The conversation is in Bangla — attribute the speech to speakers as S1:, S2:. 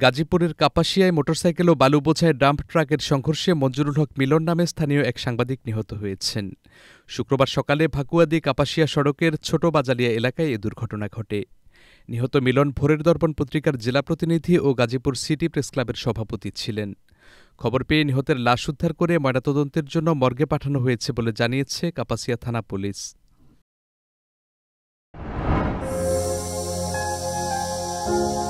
S1: গাজীপুরের কাপাসিয়ায় মোটরসাইকেল ও বালু বোঝাই ডাম্প ট্রাকের সংঘর্ষে মঞ্জুরুল হক মিলন নামে স্থানীয় এক সাংবাদিক নিহত হয়েছেন। শুক্রবার সকালে ভাকুয়াদি কাপাসিয়া সড়কের ছোট বাজালিয়া এলাকায় এ দুর্ঘটনা ঘটে। নিহত মিলন ভোরের দর্পণ পত্রিকার জেলা প্রতিনিধি ও গাজীপুর সিটি প্রেসক্লাবের সভাপতি ছিলেন। খবর পেয়ে নিহতের লাশ উদ্ধার করে ময়নাতদন্তের জন্য মর্গে পাঠানো হয়েছে বলে জানিয়েছে কাপাসিয়া থানা পুলিশ।